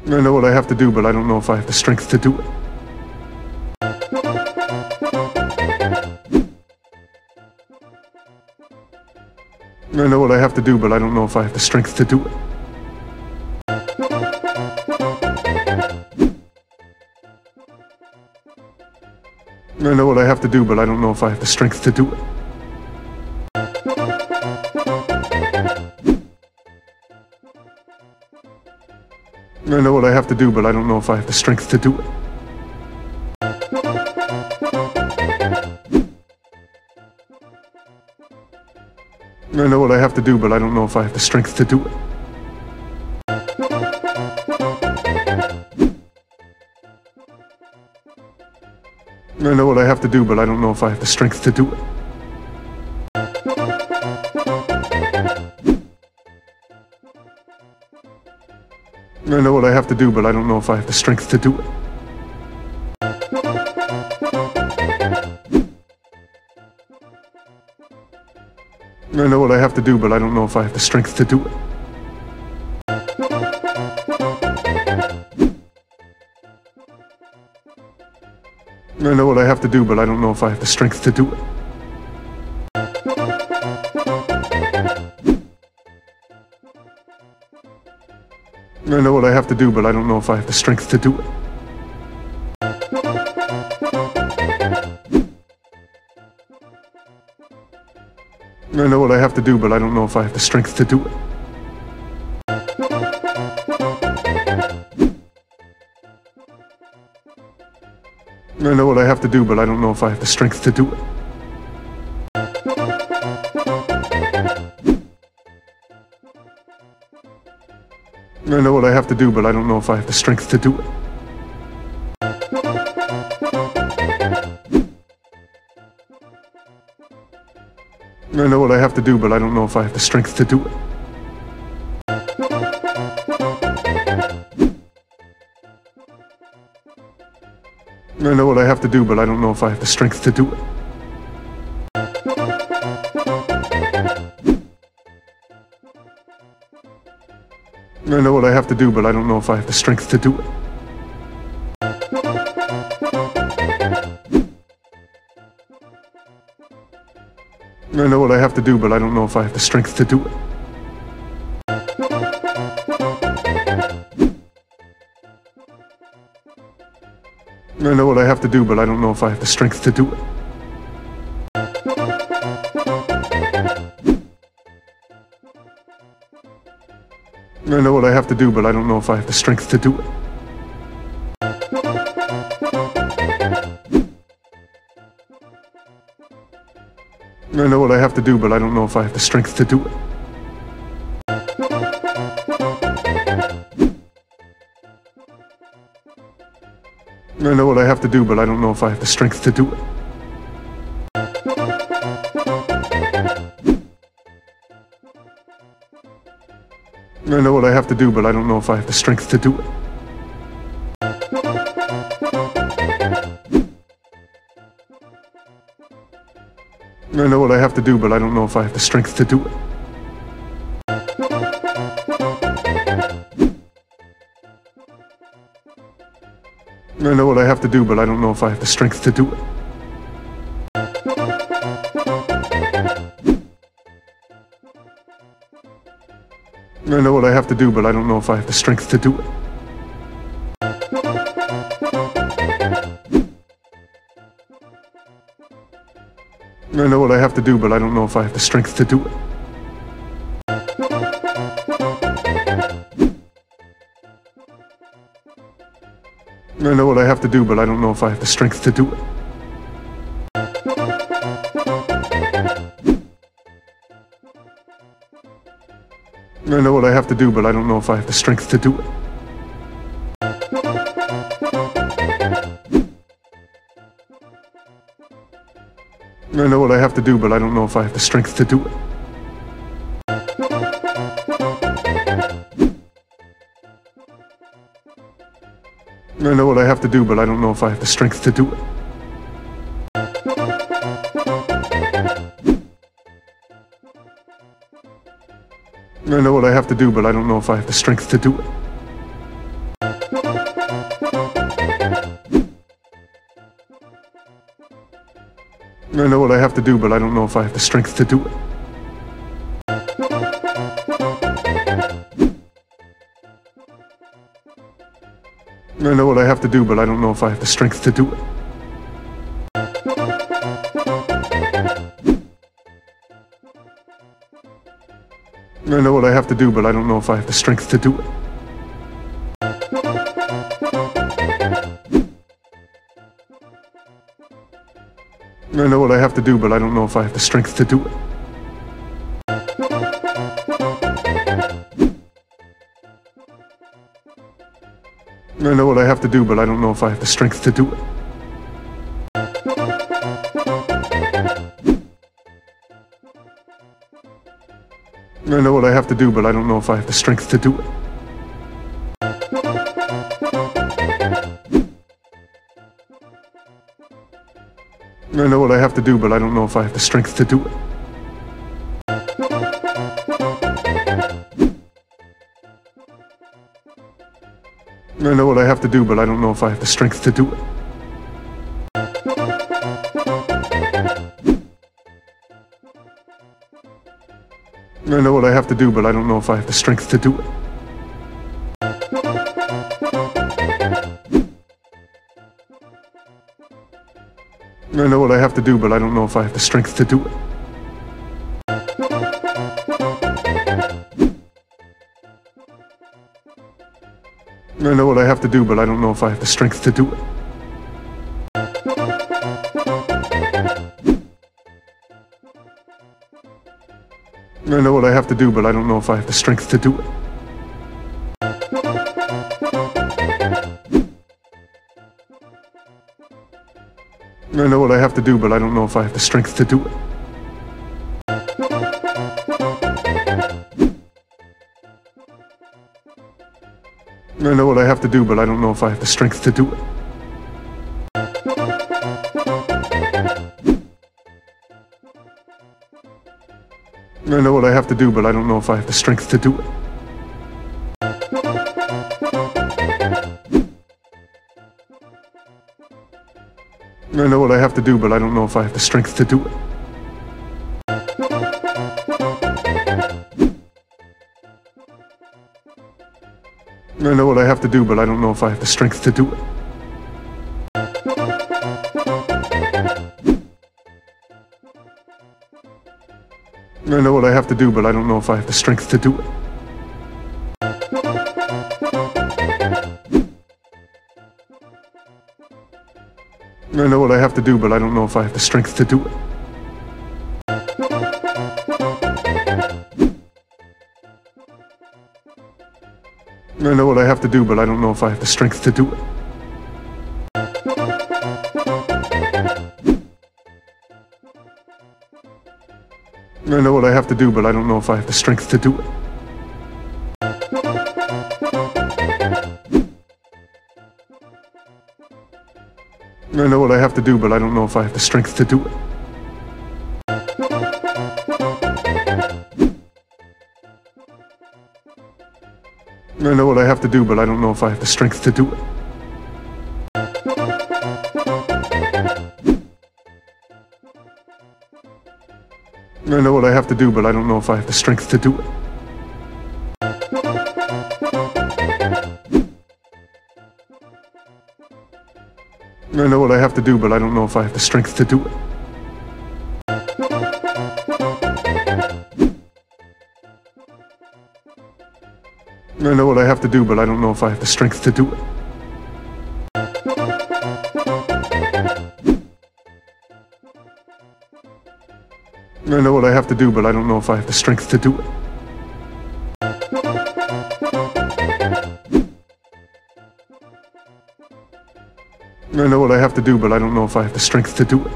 I know what I have to do, but I don't know if I have the strength to do it. I know what I have to do, but I don't know if I have the strength to do it. I know what I have to do, but I don't know if I have the strength to do it. I know what I have to do, but I don't know if I have the strength to do it. I know what I have to do, but I don't know if I have the strength to do it. I know what I have to do, but I don't know if I have the strength to do it. I know what I have to do, but I don't know if I have the strength to do it. I know what I have to do, but I don't know if I have the strength to do it. I know what I have to do, but I don't know if I have the strength to do it. I know what I have to do, but I don't know if I have the strength to do it. I know what I have to do, but I don't know if I have the strength to do it. I know what I have to do, but I don't know if I have the strength to do it. I know what I have to do, but I don't know if I have the strength to do it. I know what I have to do, but I don't know if I have the strength to do it. I know what I have to do, but I don't know if I have the strength to do it. I know what I have to do, but I don't know if I have the strength to do it. I know what I have to do, but I don't know if I have the strength to do it. I know what I have to do, but I don't know if I have the strength to do it. I know what I have to do, but I don't know if I have the strength to do it. I know what I have to do, but I don't know if I have the strength to do it. I know what I have to do, but I don't know if I have the strength to do it. I know what I have to do, but I don't know if I have the strength to do it. I know what I have to do, but I don't know if I have the strength to do it. I know what I have to do, but I don't know if I have the strength to do it. I know what I have to do, but I don't know if I have the strength to do it. I know what I have to do, but I don't know if I have the strength to do it. I know what I have to do, but I don't know if I have the strength to do it. I know what I have to do, but I don't know if I have the strength to do it. I know what I have to do, but I don't know if I have the strength to do it. I know what I have to do, but I don't know if I have the strength to do it. I know what I have to do, but I don't know if I have the strength to do it. I know what I have to do, but I don't know if I have the strength to do it. I know what I have to do, but I don't know if I have the strength to do it. I know what I have to do, but I don't know if I have the strength to do it. I know what I have to do, but I don't know if I have the strength to do it. I know what I have to do, but I don't know if I have the strength to do it. I know what I have to do, but I don't know if I have the strength to do it. I know what I have to do, but I don't know if I have the strength to do it. I know what I have to do, but I don't know if I have the strength to do it. I know what I have to do, but I don't know if I have the strength to do it. I know what I have to do, but I don't know if I have the strength to do it. I know what I have to do, but I don't know if I have the strength to do it. I know what I have to do, but I don't know if I have the strength to do it. I know what I have to do, but I don't know if I have the strength to do it. I know what I have to do, but I don't know if I have the strength to do it. I know what I have to do, but I don't know if I have the strength to do it. I know what I have to do, but I don't know if I have the strength to do it. I know what I have to do, but I don't know if I have the strength to do it. I know what I have to do, but I don't know if I have the strength to do it. I know what I have to do, but I don't know if I have the strength to do it. I know what I have to do, but I don't know if I have the strength to do it. I know what I have to do, but I don't know if I have the strength to do it. I know what I have to do, but I don't know if I have the strength to do it. I know what I have to do, but I don't know if I have the strength to do it. I know what I have to do, but I don't know if I have the strength to do it. I know what I have to do, but I don't know if I have the strength to do it. I know what I have to do, but I don't know if I have the strength to do it. I know what I have to do, but I don't know if I have the strength to do it. I know what I have to do, but I don't know if I have the strength to do it.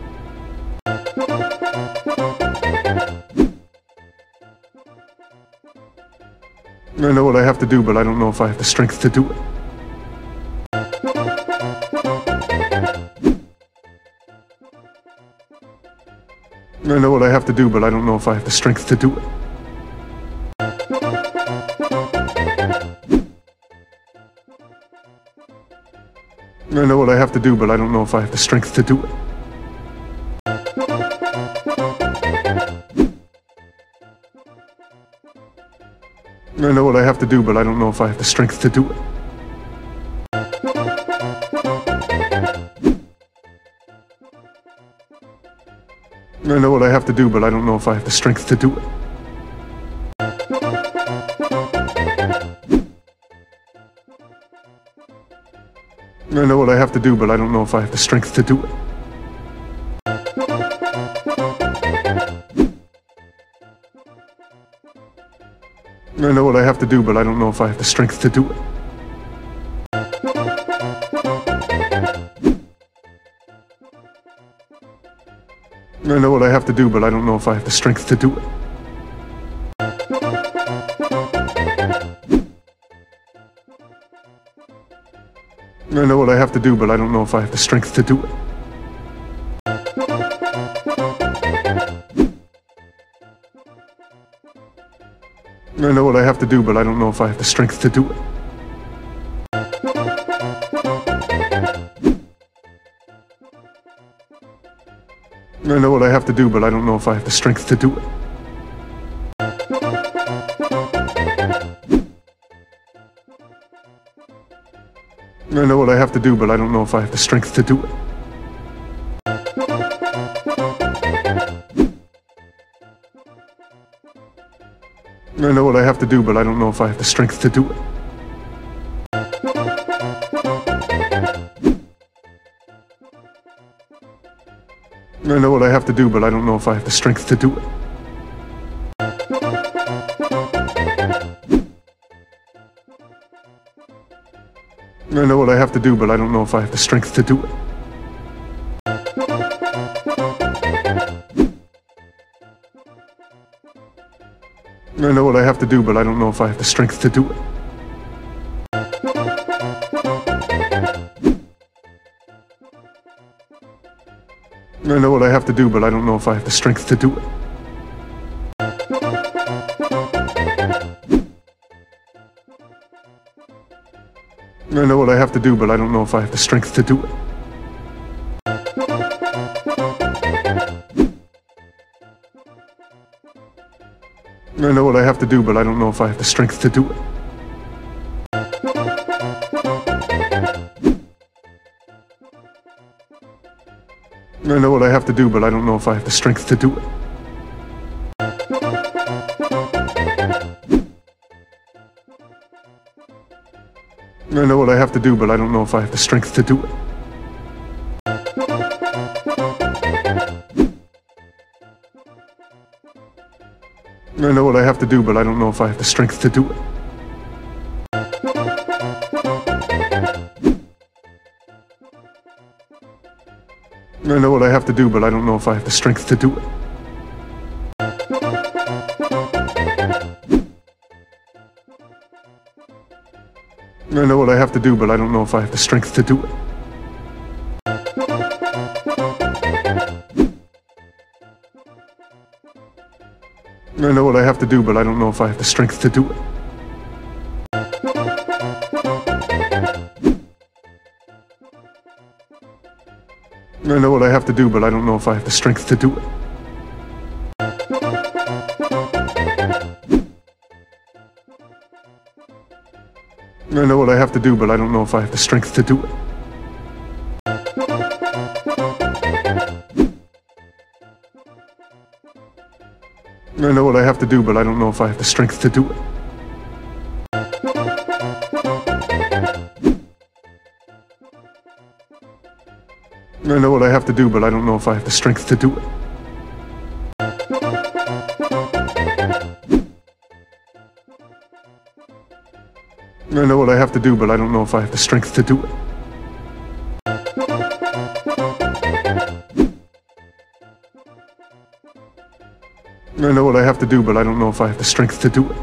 I know what I have to do, but I don't know if I have the strength to do it. I know what I have to do, but I don't know if I have the strength to do it. I know what I have to do, but I don't know if I have the strength to do it. I know what I have to do, but I don't know if I have the strength to do it. I know what I have to do, but I don't know if I have the strength to do it. I know what I have to do, but I don't know if I have the strength to do it. I know what I have to do, but I don't know if I have the strength to do it. I know what I have to do, but I don't know if I have the strength to do it. I know what I have to do, but I don't know if I have the strength to do it. I know what I have to do, but I don't know if I have the strength to do it. I know what I have to do, but I don't know if I have the strength to do it. I know what I have to do, but I don't know if I have the strength to do it. I know what I have to do, but I don't know if I have the strength to do it. I know what I have to do, but I don't know if I have the strength to do it. I know what I have to do, but I don't know if I have the strength to do it. I know what I have to do, but I don't know if I have the strength to do it. I know what I have to do, but I don't know if I have the strength to do it. I know what I have to do, but I don't know if I have the strength to do it. I know what I have to do, but I don't know if I have the strength to do it. I know what I have to do, but I don't know if I have the strength to do it. I know what I have to do, but I don't know if I have the strength to do it. I know what I have to do, but I don't know if I have the strength to do it. I know what I have to do, but I don't know if I have the strength to do it. I know what I have to do, but I don't know if I have the strength to do it. I know what I have to do, but I don't know if I have the strength to do it. I know what I have to do, but I don't know if I have the strength to do it. I know what I have to do, but I don't know if I have the strength to do it. I know what I have to do, but I don't know if I have the strength to do it. I know what I have to do, but I don't know if I have the strength to do it. I know what I have to do, but I don't know if I have the strength to do it. I know what I have to do, but I don't know if I have the strength to do it.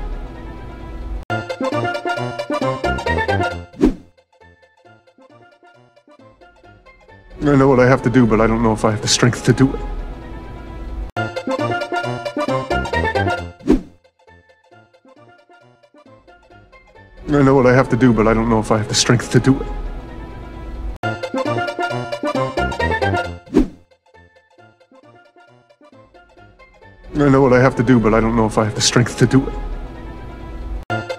I know what I have to do, but I don't know if I have the strength to do it. I know what I have to do, but I don't know if I have the strength to do it. I know what I have to do, but I don't know if I have the strength to do it.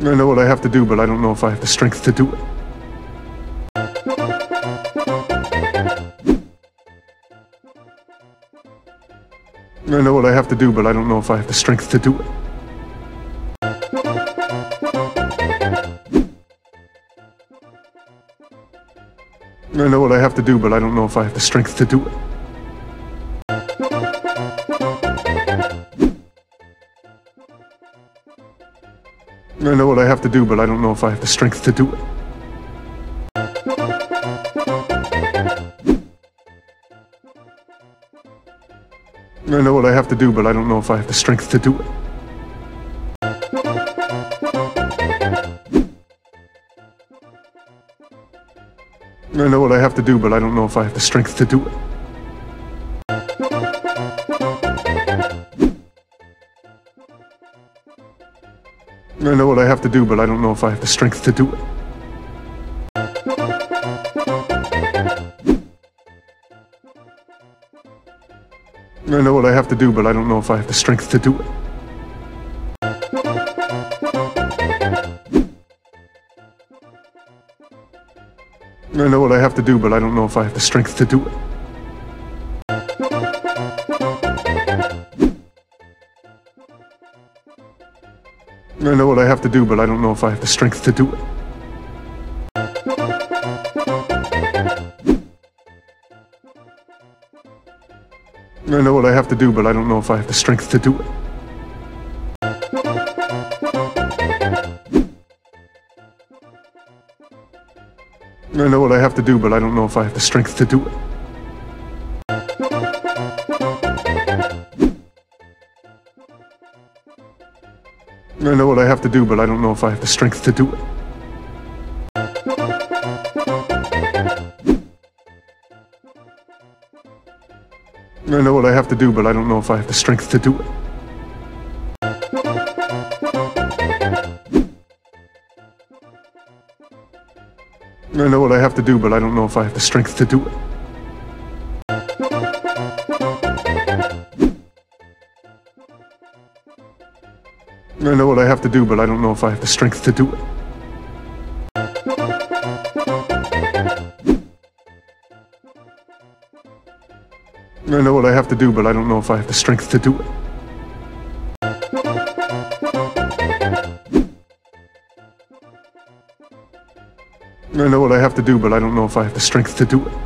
I know what I have to do, but I don't know if I have the strength to do it. I know what I have to do, but I don't know if I have the strength to do it. I know what I have to do, but I don't know if I have the strength to do it. I know what I have to do, but I don't know if I have the strength to do it. I know what I have to do, but I don't know if I have the strength to do it. I know what I have to do, but I don't know if I have the strength to do it. I know what I have to do, but I don't know if I have the strength to do it. I know what I have to do, but I don't know if I have the strength to do it. I know what I have to do, but I don't know if I have the strength to do it. I know what I have to do, but I don't know if I have the strength to do it. I know what I have to do, but I don't know if I have the strength to do it. I know what I have to do, but I don't know if I have the strength to do it. I know what I have to do, but I don't know if I have the strength to do it. I know what I have to do, but I don't know if I have the strength to do it. I know what I have to do, but I don't know if I have the strength to do it. I know what I have to do, but I don't know if I have the strength to do it. I know what I have to do, but I don't know if I have the strength to do it. I know what I have to do, but I don't know if I have the strength to do it.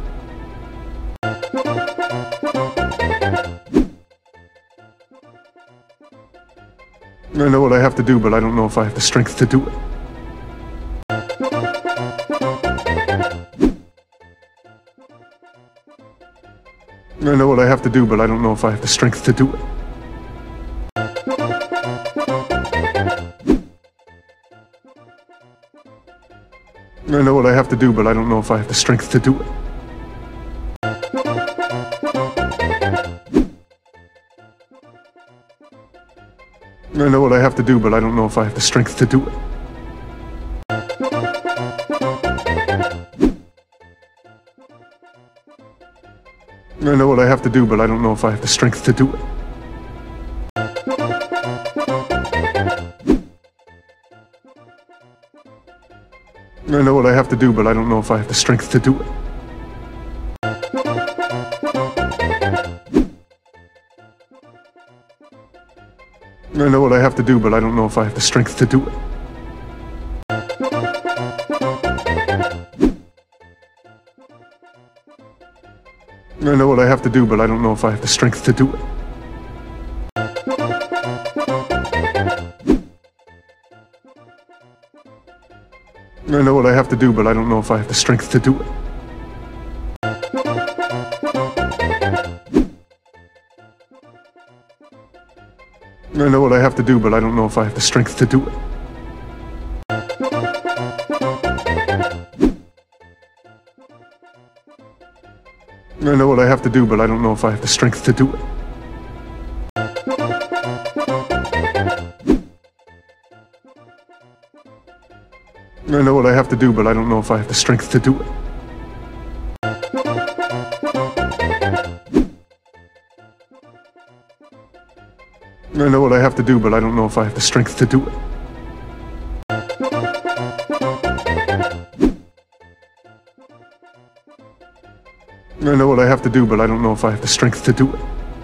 I know what I have to do, but I don't know if I have the strength to do it. I know what I have to do, but I don't know if I have the strength to do it. I know what I have to do, but I don't know if I have the strength to do it. I know what I have to do, but I don't know if I have the strength to do it. I know what I have to do, but I don't know if I have the strength to do it. I know what I have to do, but I don't know if I have the strength to do it. I know what I have to do, but I don't know if I have the strength to do it. I know what I have to do, but I don't know if I have the strength to do it. I know what I have to do, but I don't know if I have the strength to do it. I know what I have to do, but I don't know if I have the strength to do it. I know what I have to do, but I don't know if I have the strength to do it. I know what I have to do, but I don't know if I have the strength to do it. I know what I have to do, but I don't know if I have the strength to do it. I know what I have to do, but I don't know if I have the strength to do it.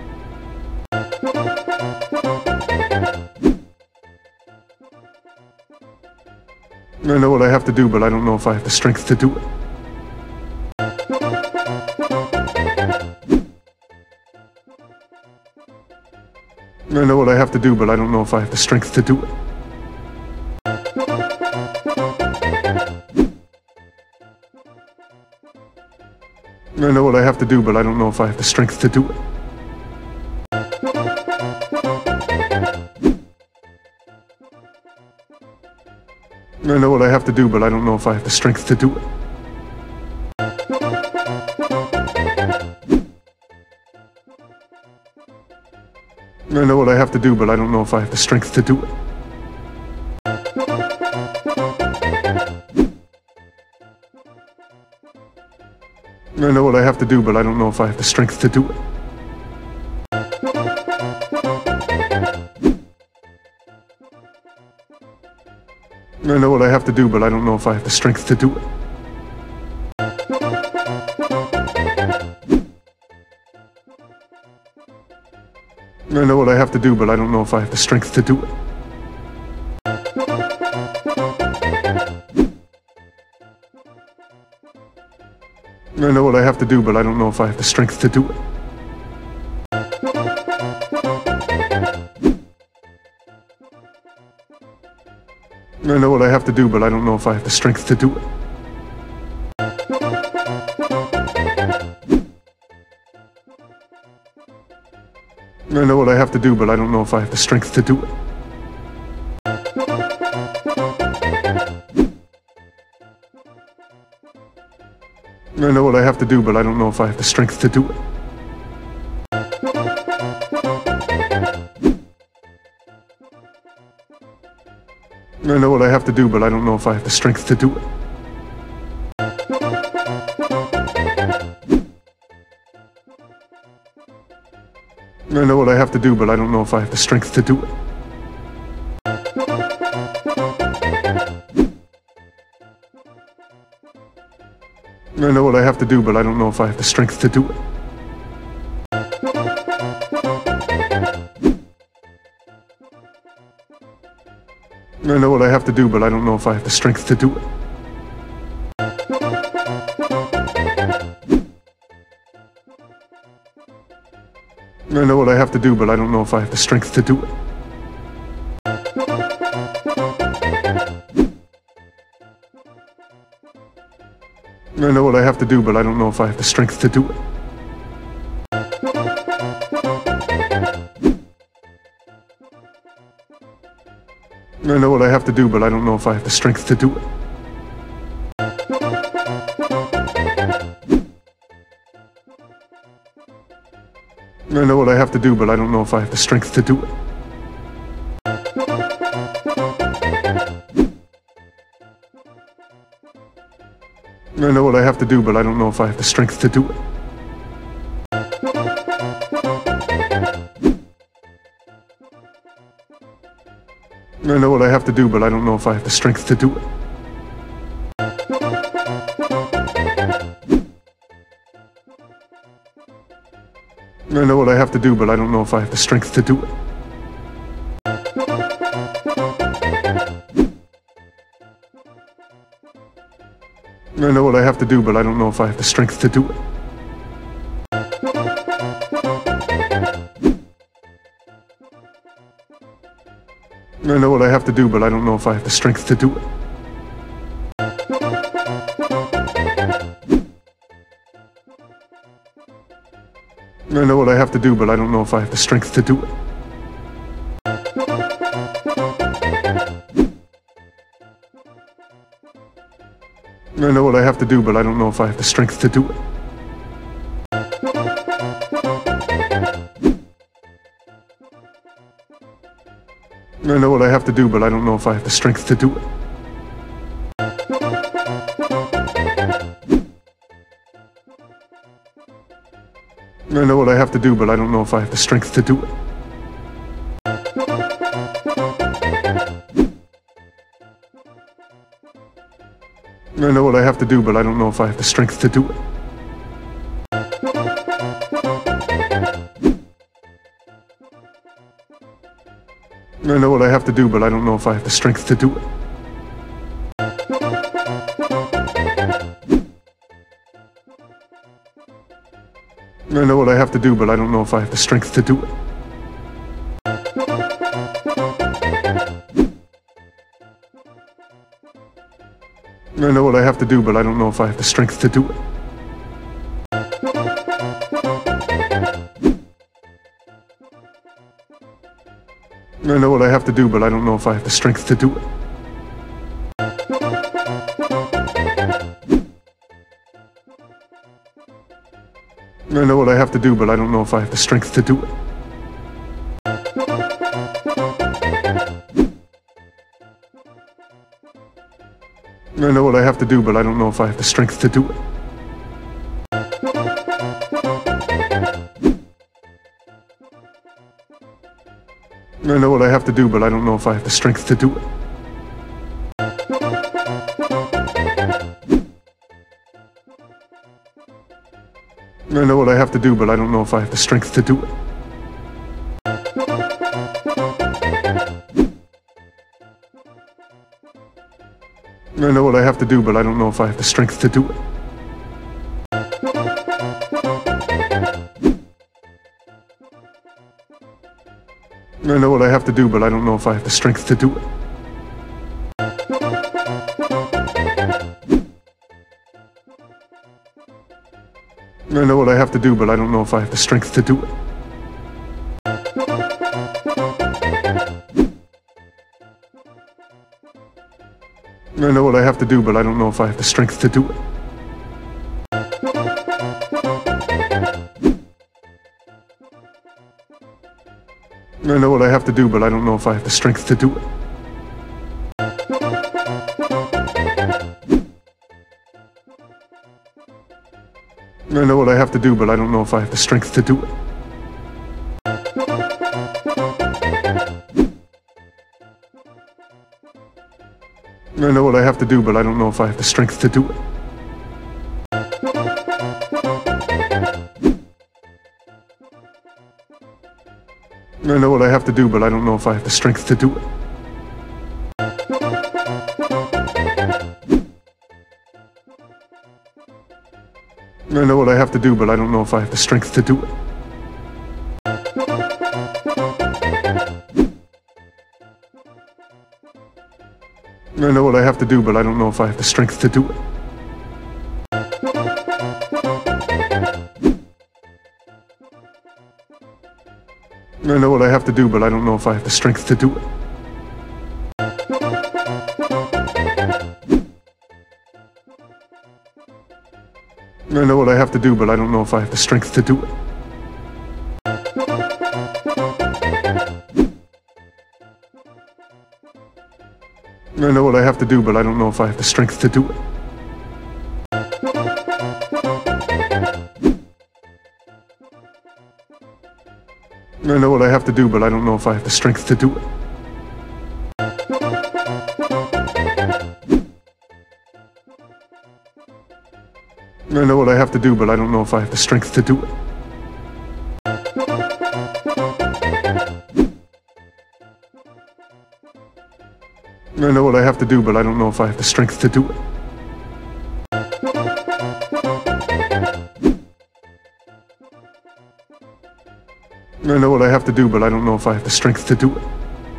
I know what I have to do, but I don't know if I have the strength to do it. I know what I have to do, but I don't know if I have the strength to do it. I know what I have to do, but I don't know if I have the strength to do it. I know what I have to do, but I don't know if I have the strength to do it. I know what I have to do, but I don't know if I have the strength to do it. I know what I have to do, but I don't know if I have the strength to do it. I know what I have to do, but I don't know if I have the strength to do it. I know what I have to do, but I don't know if I have the strength to do it. I know what I have to do, but I don't know if I have the strength to do it. I know what I have to do, but I don't know if I have the strength to do it. I know what I have to do, but I don't know if I have the strength to do it. I know what I have to do, but I don't know if I have the strength to do it. I know what I have to do, but I don't know if I have the strength to do it. I know what I have to do, but I don't know if I have the strength to do it. I know what I have to do, but I don't know if I have the strength to do it. I know what I have to do, but I don't know if I have the strength to do it. I know what I have to do, but I don't know if I have the strength to do it. I know what I have to do, but I don't know if I have the strength to do it. I know what I have to do, but I don't know if I have the strength to do it. I know what I have to do, but I don't know if I have the strength to do it. I know what I have to do, but I don't know if I have the strength to do it. I know what I have to do, but I don't know if I have the strength to do it. I know what I have to do, but I don't know if I have the strength to do it. I know what I have to do, but I don't know if I have the strength to do it. I know what I have to do, but I don't know if I have the strength to do it. I know what I have to do, but I don't know if I have the strength to do it. I know what I have to do, but I don't know if I have the strength to do it. I know what I have to do, but I don't know if I have the strength to do it. I know what I have to do, but I don't know if I have the strength to do it. I know what I have to do, but I don't know if I have the strength to do it. I know what I have to do, but I don't know if I have the strength to do it. I know what I have to do, but I don't know if I have the strength to do it. I know what I have to do, but I don't know if I have the strength to do it. I know what I have to do, but I don't know if I have the strength to do it. I know what I have to do, but I don't know if I have the strength to do it. I know what I have to do, but I don't know if I have the strength to do it. I know what I have to do, but I don't know if I have the strength to do it. I know what I have to do, but I don't know if I have the strength to do it. I know what I have to do, but I don't know if I have the strength to do it. I know what I have to do, but I don't know if I have the strength to do it. I know what I have to do, but I don't know if I have the strength to do it. I know what I have to do, but I don't know if I have the strength to do it. I know what I have to do, but I don't know if I have the strength to do it. I know what I have to do, but I don't know if I have the strength to do it. I know what I have to do, but I don't know if I have the strength to do it. I know what I have to do, but I don't know if I have the strength to do it. I know what I have to do, but I don't know if I have the strength to do it. I know what I have to do, but I don't know if I have the strength to do it. I know what I have to do, but I don't know if I have the strength to do it. I know what I have to do, but I don't know if I have the strength to do it. I know what I have to do, but I don't know if I have the strength to do it. I know what I have to do, but I don't know if I have the strength to do it. I know what I have to do, but I don't know if I have the strength to do it. I know what I have to do, but I don't know if I have the strength to do it. I know what I have to do, but I don't know if I have the strength to do it.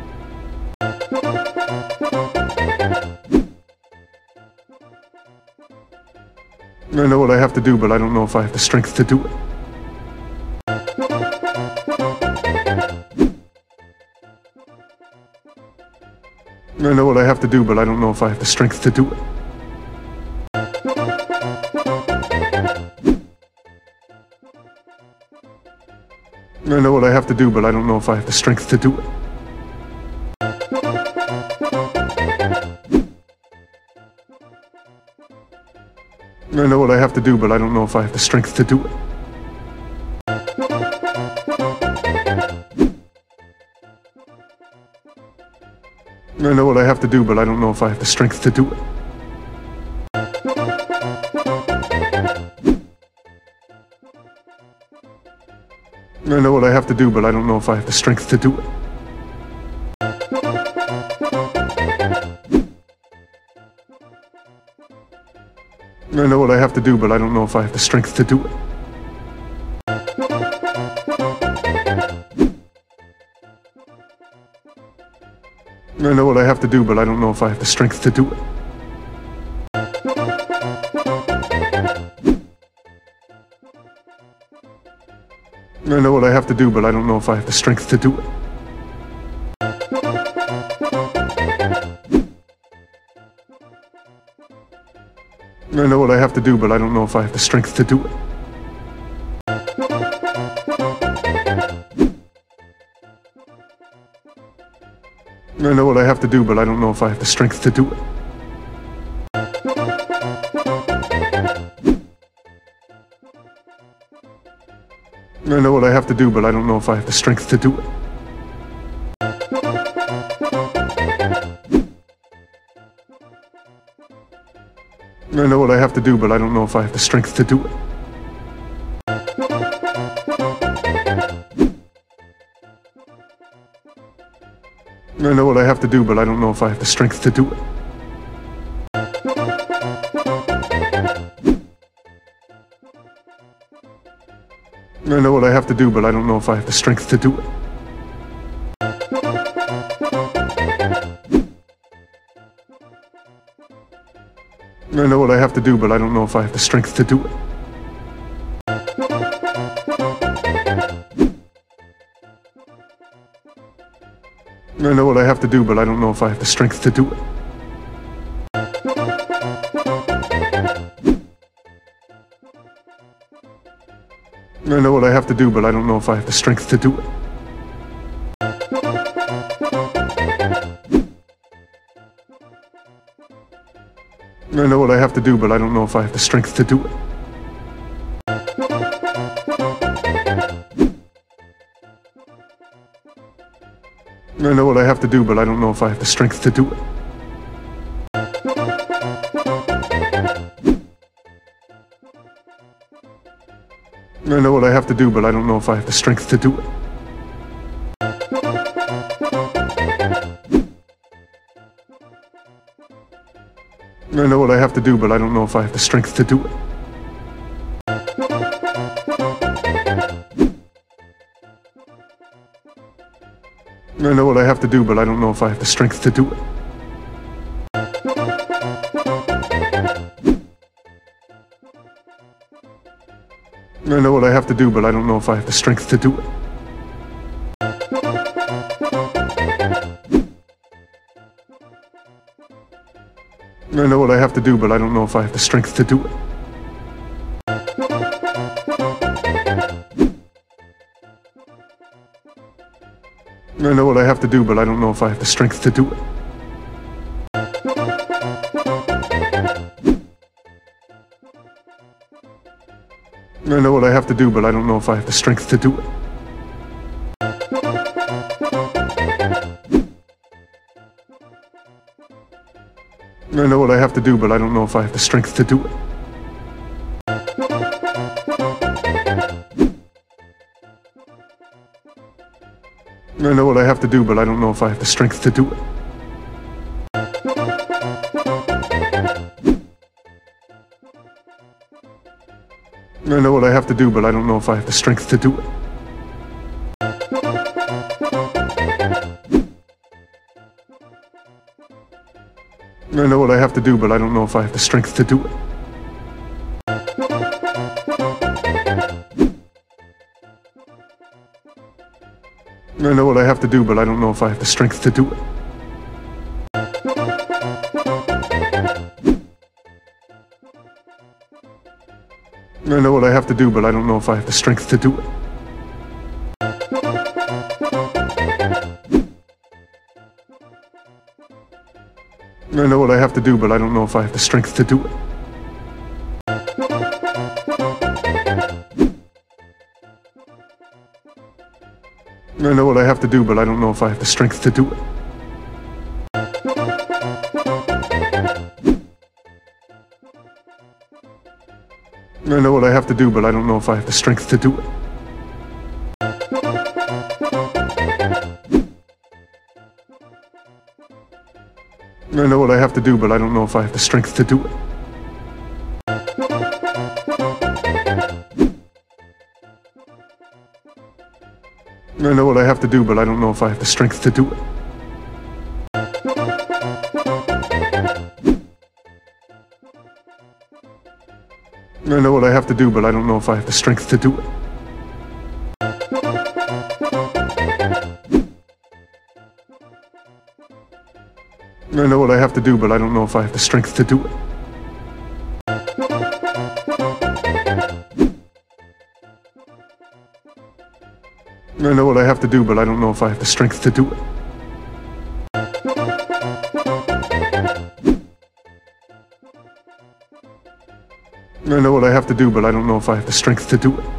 I know what I have to do, but I don't know if I have the strength to do it. I know what I have to do, but I don't know if I have the strength to do it. I know what I have to do, but I don't know if I have the strength to do it. I know what I have to do, but I don't know if I have the strength to do it. I know what I have to do, but I don't know if I have the strength to do it. I know what I have to do, but I don't know if I have the strength to do it. I know what I have to do, but I don't know if I have the strength to do it. I know what I have to do, but I don't know if I have the strength to do it. I know what I have to do, but I don't know if I have the strength to do it. I know what I have to do, but I don't know if I have the strength to do it. I know what I have to do, but I don't know if I have the strength to do it. I know what I have to do, but I don't know if I have the strength to do it. I know what I have to do, but I don't know if I have the strength to do it. I know what I have to do, but I don't know if I have the strength to do it. I know what I have to do, but I don't know if I have the strength to do it. I know what I have to do, but I don't know if I have the strength to do it. I know what I have to do, but I don't know if I have the strength to do it. I know what I have to do, but I don't know if I have the strength to do it. I know what I have to do, but I don't know if I have the strength to do it. I know what I have to do, but I don't know if I have the strength to do it. I know what I have to do, but I don't know if I have the strength to do it. I know what I have to do, but I don't know if I have the strength to do it. I know what I have to do, but I don't know if I have the strength to do it. I know what I have to do, but I don't know if I have the strength to do it. I know what I have to do, but I don't know if I have the strength to do it. I know what I have to do, but I don't know if I have the strength to do it. I know what I have to do, but I don't know if I have the strength to do it. I know what I have to do, but I don't know if I have the strength to do it. I know what I have to do, but I don't know if I have the strength to do it. I know what I have to do, but I don't know if I have the strength to do it. I know what I have to do, but I don't know if I have the strength to do it. I know what I have to do, but I don't know if I have the strength to do it. I know what I have to do, but I don't know if I have the strength to do it. I know what I have to do, but I don't know if I have the strength to do it. I know what I have to do, but I don't know if I have the strength to do it. I know what I have to do, but I don't know if I have the strength to do it. I know what I have to do, but I don't know if I have the strength to do it. I know what I have to do, but I don't know if I have the strength to do it. I know what I have to do, but I don't know if I have the strength to do it. I know what I have to do, but I don't know if I have the strength to do it. I know what I have to do, but I don't know if I have the strength to do it. I know what I have to do, but I don't know if I have the strength to do it.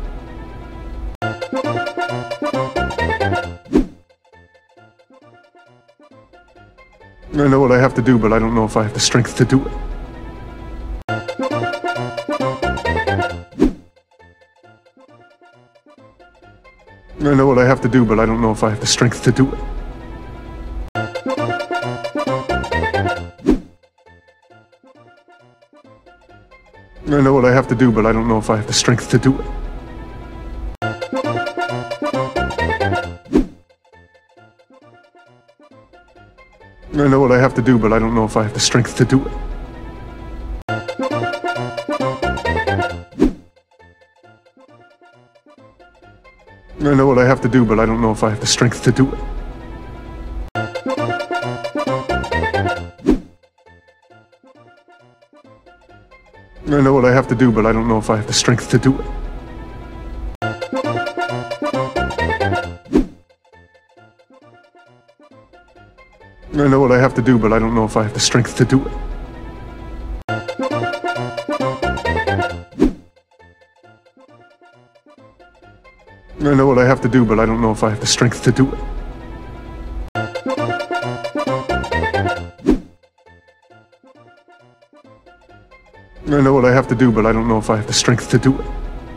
I know what I have to do, but I don't know if I have the strength to do it. I know what I have to do, but I don't know if I have the strength to do it. I know what I have to do, but I don't know if I have the strength to do it. I know what I have to do, but I don't know if I have the strength to do it. I know what I have to do, but I don't know if I have the strength to do it. I know what I have to do, but I don't know if I have the strength to do it. I know what I have to do, but I don't know if I have the strength to do it. I know what I have to do, but I don't know if I have the strength to do it. I know what I have to do, but I don't know if I have the strength to do it.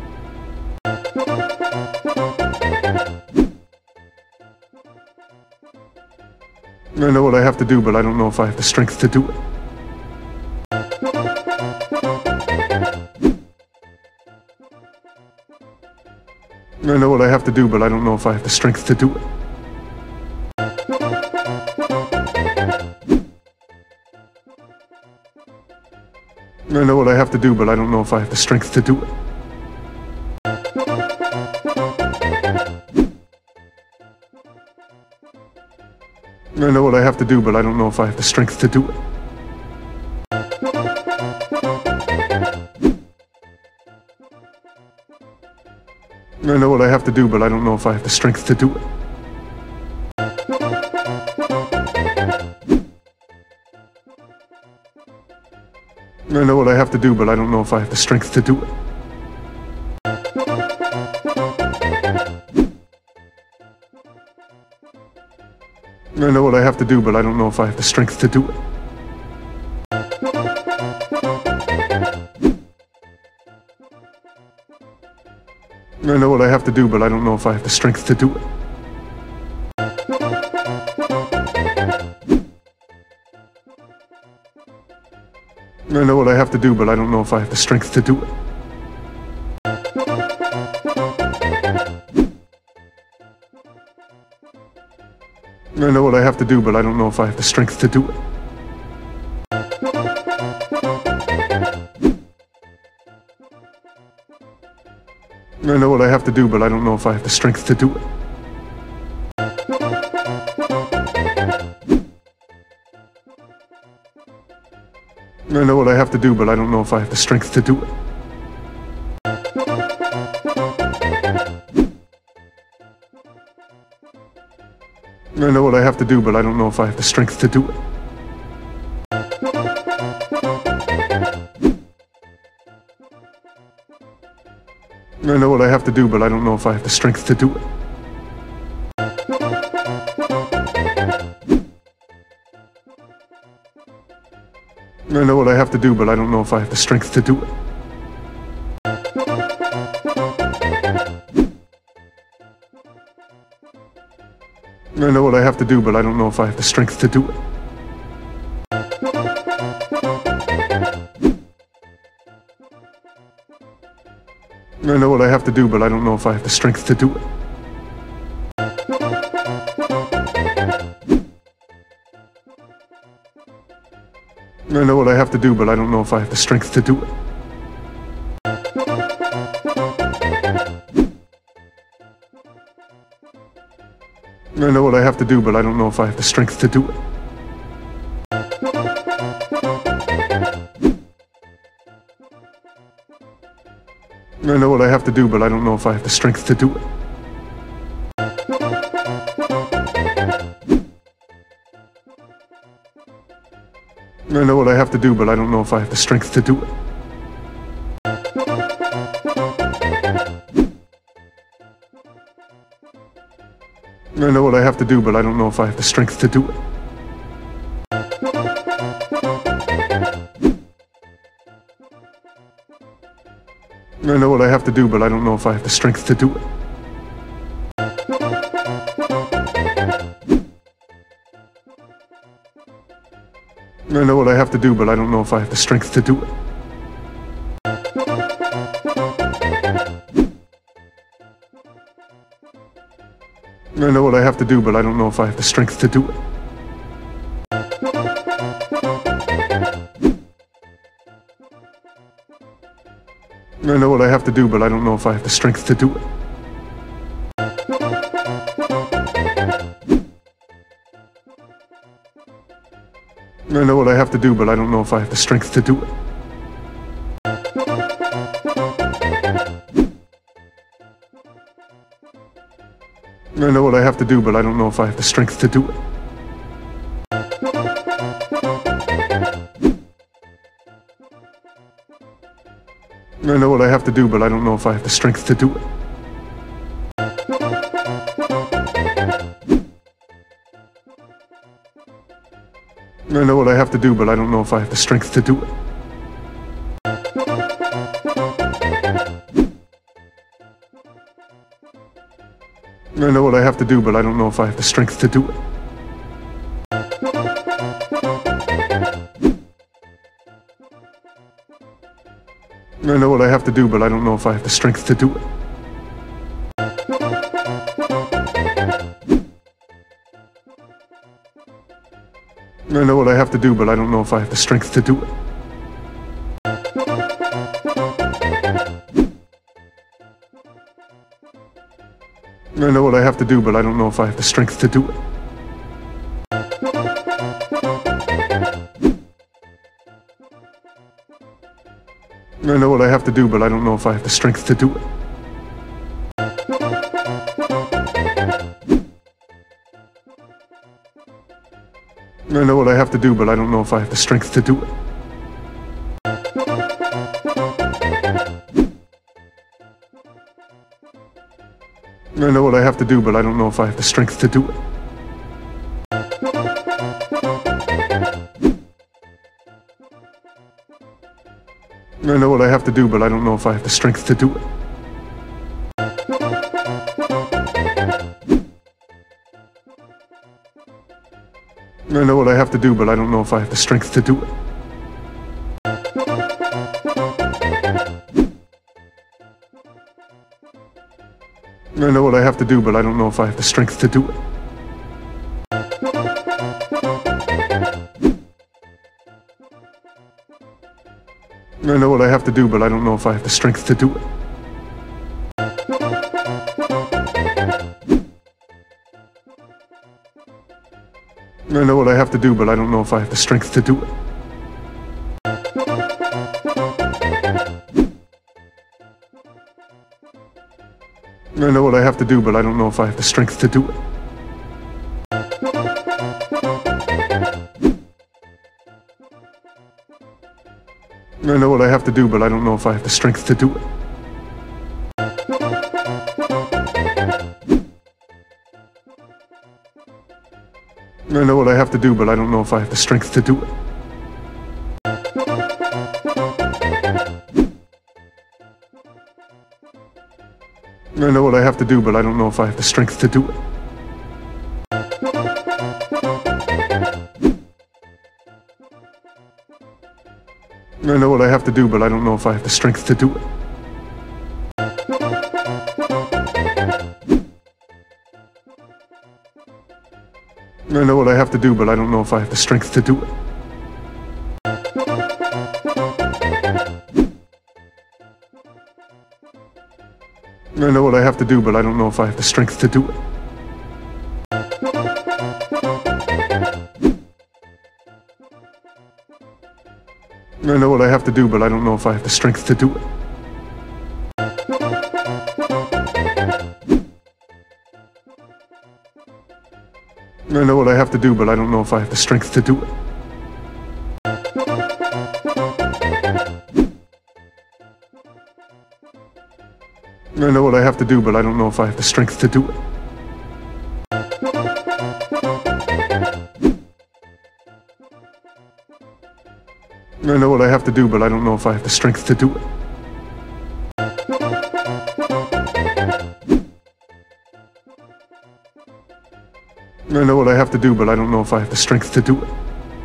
I know what I have to do, but I don't know if I have the strength to do it. I know what I have to do, but I don't know if I have the strength to do it. I know what I have to do, but I don't know if I have the strength to do it. I know what I have to do, but I don't know if I have the strength to do it. I know what I have to do, but I don't know if I have the strength to do it. I know what I have to do, but I don't know if I have the strength to do it. I know what I have to do, but I don't know if I have the strength to do it. I know what I have to do, but I don't know if I have the strength to do it. I know what I have to do, but I don't know if I have the strength to do it. I know what I have to do, but I don't know if I have the strength to do it. I know what I have to do, but I don't know if I have the strength to do it. I know what I have to do, but I don't know if I have the strength to do it. I know what I have to do, but I don't know if I have the strength to do it. I know what I have to do, but I don't know if I have the strength to do it. I know what I have to do, but I don't know if I have the strength to do it. I know what I have to do, but I don't know if I have the strength to do it. I know what I have to do, but I don't know if I have the strength to do it. I know what I have to do, but I don't know if I have the strength to do it. I know what I have to do, but I don't know if I have the strength to do it. I know what I have to do, but I don't know if I have the strength to do it. I know what I have to do, but I don't know if I have the strength to do it. I know what I have to do, but I don't know if I have the strength to do it. I know what I have to do, but I don't know if I have the strength to do it. I know what I have to do, but I don't know if I have the strength to do it. I know what I have to do, but I don't know if I have the strength to do it. I know what I have to do, but I don't know if I have the strength to do it. I know what I have to do, but I don't know if I have the strength to do it. I know what I have to do, but I don't know if I have the strength to do it. I know what I have to do, but I don't know if I have the strength to do it. I know what I have to do, but I don't know if I have the strength to do it. I know what I have to do, but I don't know if I have the strength to do it. I know what I have to do, but I don't know if I have the strength to do it. I know what I have to do, but I don't know if I have the strength to do it. I know what I have to do, but I don't know if I have the strength to do it. I know what I have to do, but I don't know if I have the strength to do it. I know what I have to do, but I don't know if I have the strength to do it. I know what I have to do, but I don't know if I have the strength to do it. I know what I have to do, but I don't know if I have the strength to do it. I know what I have to do, but I don't know if I have the strength to do it. I know what I have to do, but I don't know if I have the strength to do it. I know what I have to do, but I don't know if I have the strength to do it. I know what I have to do, but I don't know if I have the strength to do it. I know what I have to do, but I don't know if I have the strength to do it. I know what I have to do, but I don't know if I have the strength to do it. I know what I have to do, but I don't know if I have the strength to do it. I know what I have to do, but I don't know if I have the strength to do it. I know what I have to do, but I don't know if I have the strength to do it. I know what I have to do, but I don't know if I have the strength to do it. I know what I have to do, but I don't know if I have the strength to do it. I know what I have to do, but I don't know if I have the strength to do it. I know what I have to do, but I don't know if I have the strength to do it. I know what I have to do, but I don't know if I have the strength to do it. I know what I have to do, but I don't know if I have the strength to do it. I know what I have to do, but I don't know if I have the strength to do it.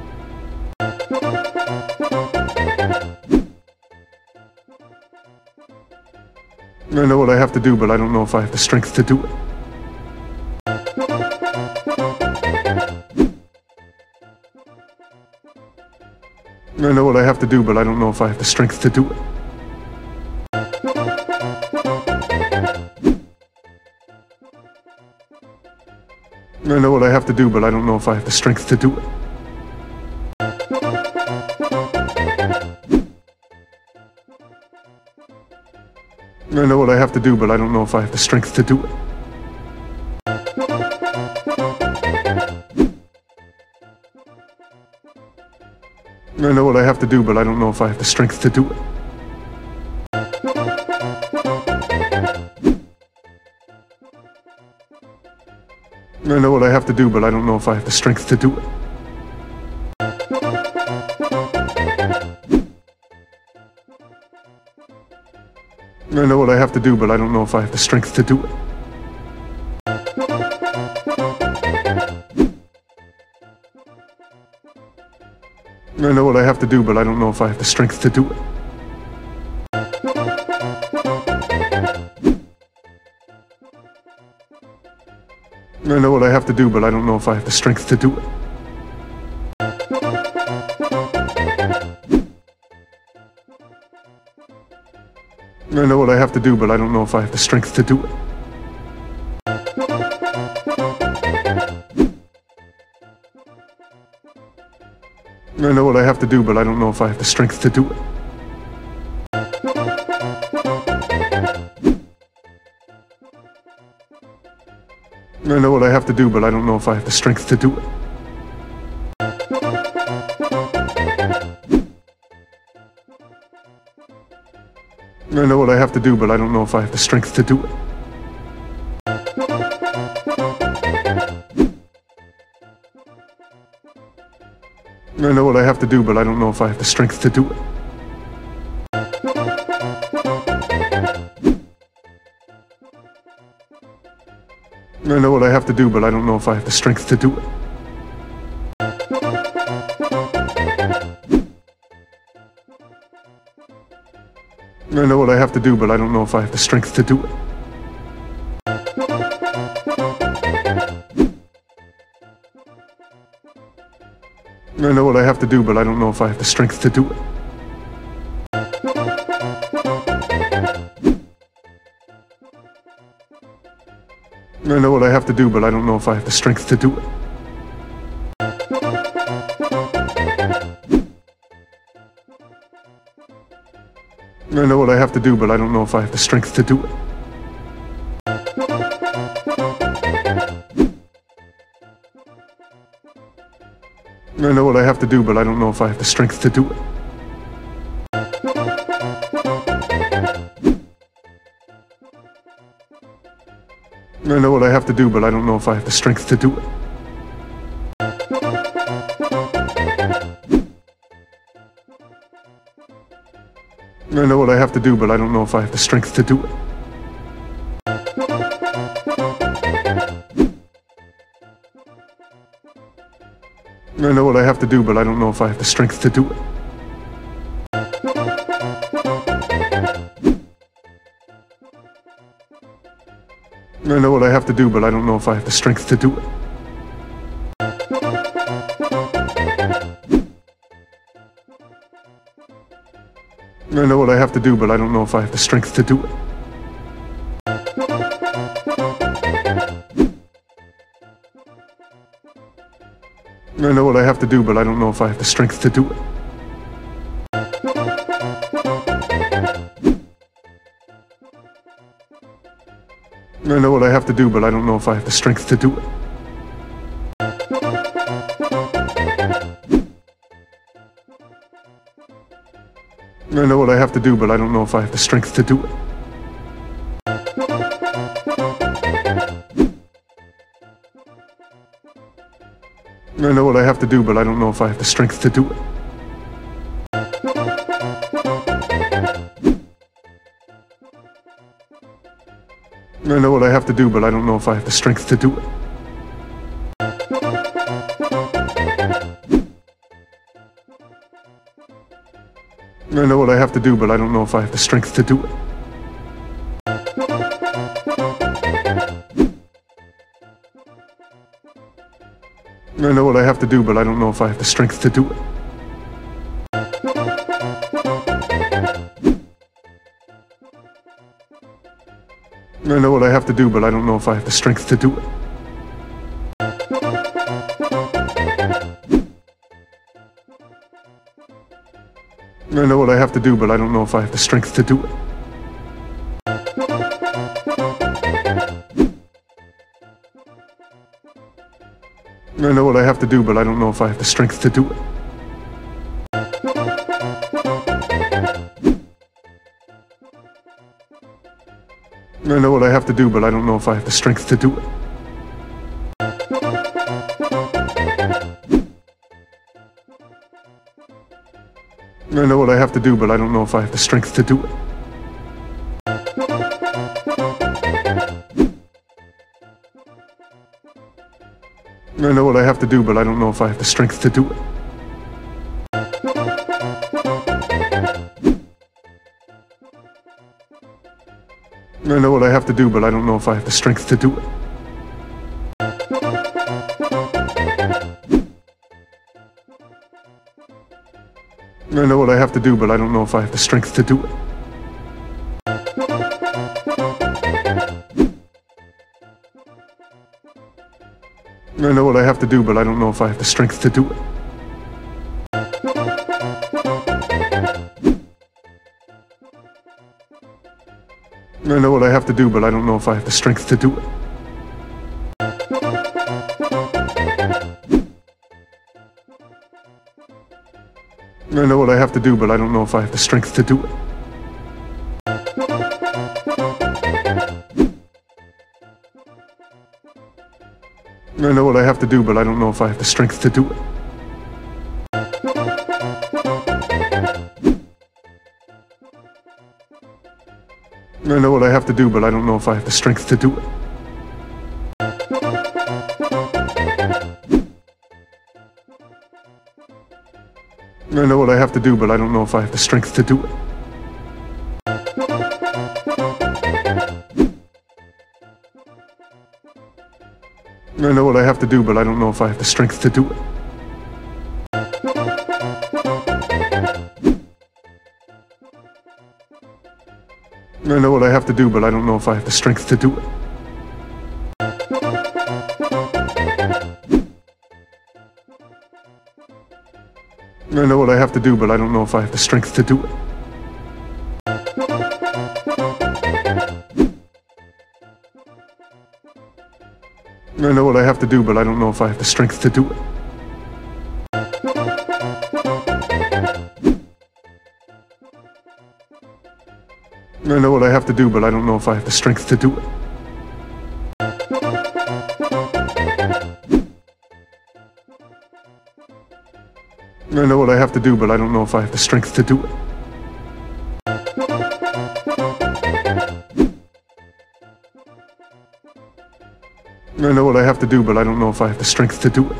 I know what I have to do, but I don't know if I have the strength to do it. I know what I have to do, but I don't know if I have the strength to do it. I know what I have to do, but I don't know if I have the strength to do it. I know what I have to do, but I don't know if I have the strength to do it. I know what I have to do, but I don't know if I have the strength to do it. I know what I have to do, but I don't know if I have the strength to do it. I know what I have to do, but I don't know if I have the strength to do it. I know what I have to do, but I don't know if I have the strength to do it. I know what I have to do, but I don't know if I have the strength to do it. I know what I have to do, but I don't know if I have the strength to do it. I know what I have to do, but I don't know if I have the strength to do it. I know what I have to do, but I don't know if I have the strength to do it. I know what I have to do, but I don't know if I have the strength to do it. I know what I have to do, but I don't know if I have the strength to do it. I know what I have to do, but I don't know if I have the strength to do it. I know what I have to do, but I don't know if I have the strength to do it. I know what I have to do, but I don't know if I have the strength to do it. I know what I have to do, but I don't know if I have the strength to do it. I know what I have to do, but I don't know if I have the strength to do it. I know what I have to do, but I don't know if I have the strength to do it. I know what I have to do, but I don't know if I have the strength to do it. I know what I have to do, but I don't know if I have the strength to do it. I know what I have to do, but I don't know if I have the strength to do it. I know what I have to do, but I don't know if I have the strength to do it. I know what I have to do, but I don't know if I have the strength to do it. I know what I have to do, but I don't know if I have the strength to do it. I know what I have to do, but I don't know if I have the strength to do it. I know what I have to do, but I don't know if I have the strength to do it. I know what I have to do, but I don't know if I have the strength to do it. I know what I have to do, but I don't know if I have the strength to do it. I know what I have to do, but I don't know if I have the strength to do it. I know what I have to do, but I don't know if I have the strength to do it. I know what I have to do, but I don't know if I have the strength to do it. I know what I have to do, but I don't know if I have the strength to do it. I know what I have to do, but I don't know if I have the strength to do it. I know what I have to do, but I don't know if I have the strength to do it. I know what I have to do, but I don't know if I have the strength to do it. I know what I have to do, but I don't know if I have the strength to do it. I know what I have to do, but I don't know if I have the strength to do it. I know what I have to do, but I don't know if I have the strength to do it. I know what I have to do, but I don't know if I have the strength to do it. I know what I have to do, but I don't know if I have the strength to do it. I know what I have to do, but I don't know if I have the strength to do it. I know what I have to do, but I don't know if I have the strength to do it. I know what I have to do, but I don't know if I have the strength to do it. I know what I have to do, but I don't know if I have the strength to do it. I know what I have to do, but I don't know if I have the strength to do it. I know what I have to do, but I don't know if I have the strength to do it. I know what I have to do, but I don't know if I have the strength to do it. I know what I have to do, but I don't know if I have the strength to do it. I know what I have to do, but I don't know if I have the strength to do it. I know what I have to do, but I don't know if I have the strength to do it. I know what I have to do, but I don't know if I have the strength to do it.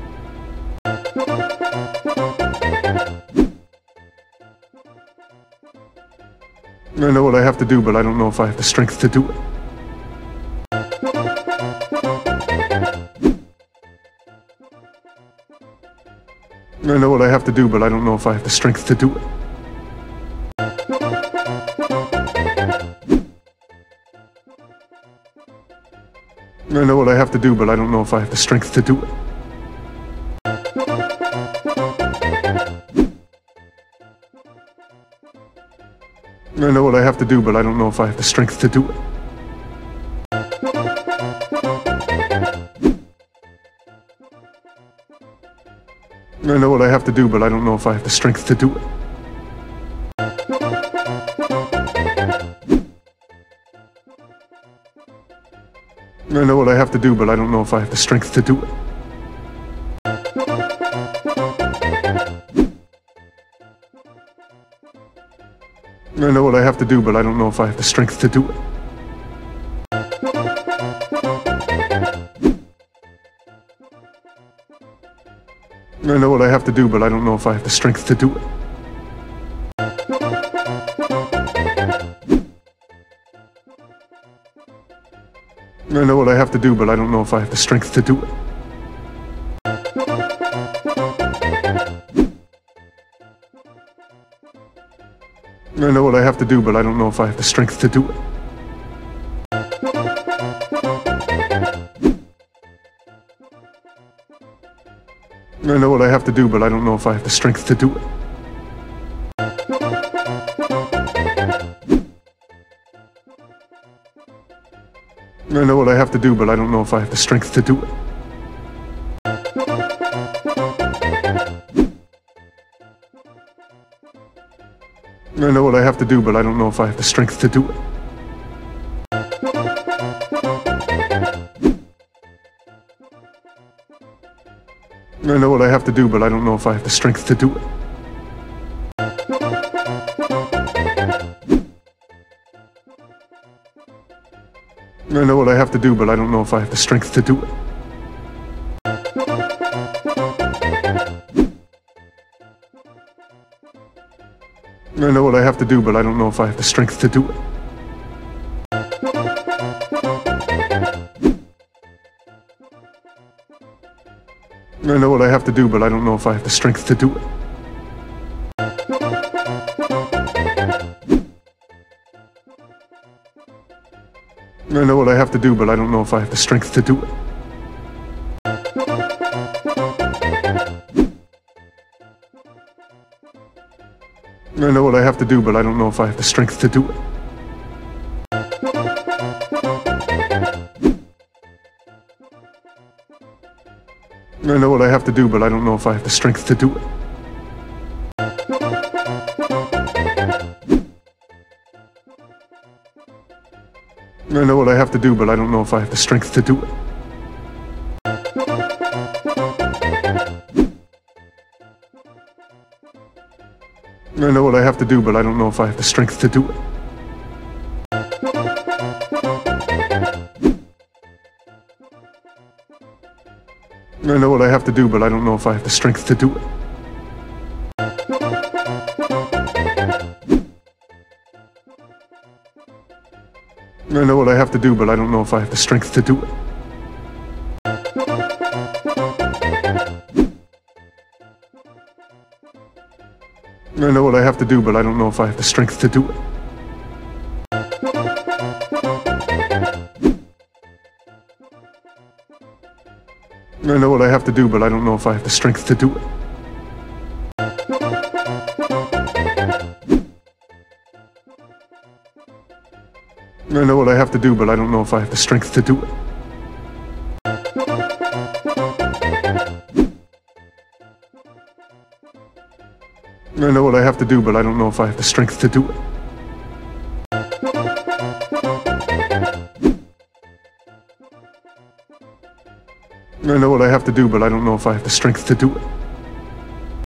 I know what I have to do, but I don't know if I have the strength to do it. I know what I have to do, but I don't know if I have the strength to do it. I know what I have to do, but I don't know if I have the strength to do it. I know what I have to do, but I don't know if I have the strength to do it. I know what I have to do, but I don't know if I have the strength to do it. I know what I have to do, but I don't know if I have the strength to do it. I know what I have to do, but I don't know if I have the strength to do it. I know what I have to do, but I don't know if I have the strength to do it. I know what I have to do, but I don't know if I have the strength to do it. I know what I have to do, but I don't know if I have the strength to do it. I know what I have to do, but I don't know if I have the strength to do it. I know what I have to do, but I don't know if I have the strength to do it. I know what I have to do, but I don't know if I have the strength to do it. I know what I have to do, but I don't know if I have the strength to do it. I know what I have to do, but I don't know if I have the strength to do it. I know what I have to do, but I don't know if I have the strength to do it. I know what I have to do, but I don't know if I have the strength to do it. I know what I have to do, but I don't know if I have the strength to do it. I know what I have to do, but I don't know if I have the strength to do it. I know what I have to do, but I don't know if I have the strength to do it. I know what I have to do, but I don't know if I have the strength to do it. I know what I have to do, but I don't know if I have the strength to do it. I know what I have to do, but I don't know if I have the strength to do it. I know what I have to do, but I don't know if I have the strength to do it. I know what I have to do, but I don't know if I have the strength to do it. I know what I have to do, but I don't know if I have the strength to do it. I know what I have to do, but I don't know if I have the strength to do it. I know what I have to do, but I don't know if I have the strength to do it. I know what I have to do, but I don't know if I have the strength to do it.